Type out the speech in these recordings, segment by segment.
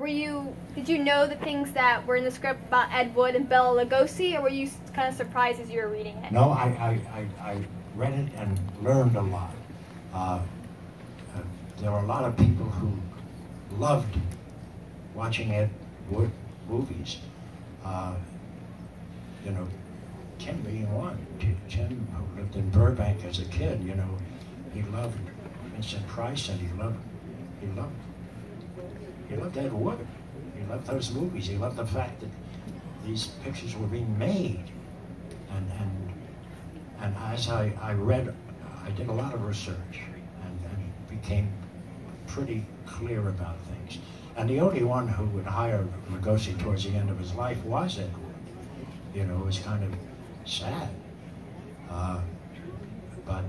did you know the things that were in the script about Ed Wood and Bela Lugosi, or were you kind of surprised as you were reading it? No, I read it and learned a lot. There were a lot of people who loved watching Ed Wood movies. You know, Tim being one. Tim, who lived in Burbank as a kid, you know, he loved Vincent Price, and he loved Ed Wood. He loved those movies. He loved the fact that these pictures were being made. And as I read, I did a lot of research and became pretty clear about things. And the only one who would hire Lugosi towards the end of his life was Ed Wood. You know, it was kind of sad. But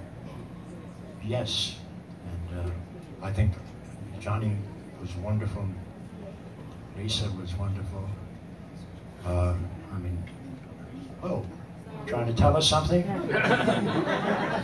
yes, and I think Johnny was wonderful. Lisa was wonderful. I mean, oh, trying to tell us something? I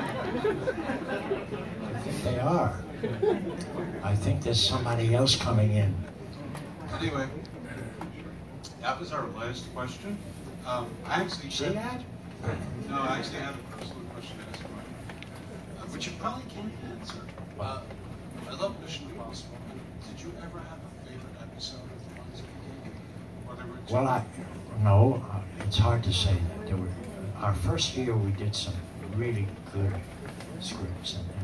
think they are. I think there's somebody else coming in. Anyway, that was our last question. I actually See that? No, I actually have a personal question to ask you, which you probably can't answer. I love Mission Impossible. Did you ever have a favorite episode of the ones you did? Well, no, it's hard to say that. Our first year we did some really good scripts,